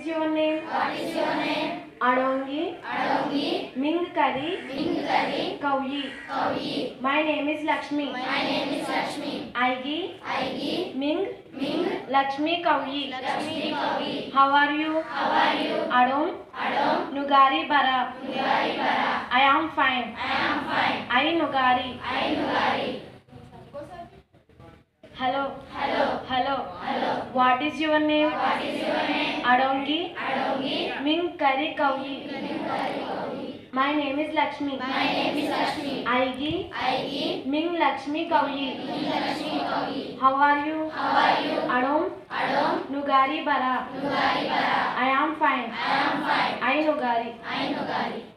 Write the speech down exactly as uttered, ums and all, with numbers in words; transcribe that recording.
is your name? What is your name? Adongi. Adongi. Ming Kari. Ming Kari. Kauyi. Kauyi. My name is Lakshmi. My name is Lakshmi. Aigi. Aigi. Ming. Ming. Lakshmi Kauyi. Lakshmi Kauyi. How are you? How are you? Adom. Adom. Nugari Bara. Nugari Bara. I am fine. I am fine. I Nugari. I Nugari. Hello. Hello. Hello. Hello. What is your name? What is your name? Adongi. Adongi. Ming Kari Kauyi. Ming Kari Kauyi. My name is Lakshmi. My name is Lakshmi. Aigi. Aigi. Ming Lakshmi Kauyi. Ming Lakshmi Kauyi. How are you? How are you? Adom. Adom. Nugari Bara. Nugari Bara. I am fine. I am fine. I Nugari. I Nugari.